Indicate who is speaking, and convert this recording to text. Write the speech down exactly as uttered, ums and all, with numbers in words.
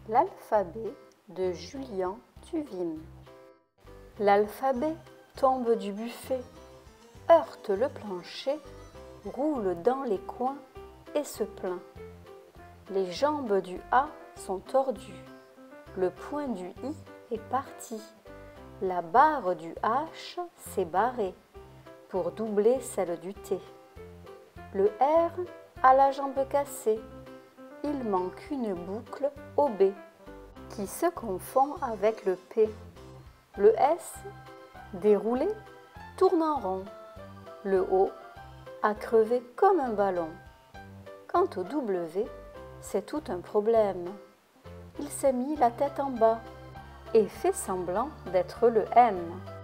Speaker 1: L'alphabet de Julien Tuvim. L'alphabet tombe du buffet, heurte le plancher, roule dans les coins et se plaint. Les jambes du A sont tordues, le point du I est parti, la barre du H s'est barrée pour doubler celle du T. Le R a la jambe cassée, il manque une boucle au B qui se confond avec le P. Le S, déroulé, tourne en rond. Le O a crevé comme un ballon. Quant au W, c'est tout un problème. Il s'est mis la tête en bas et fait semblant d'être le M.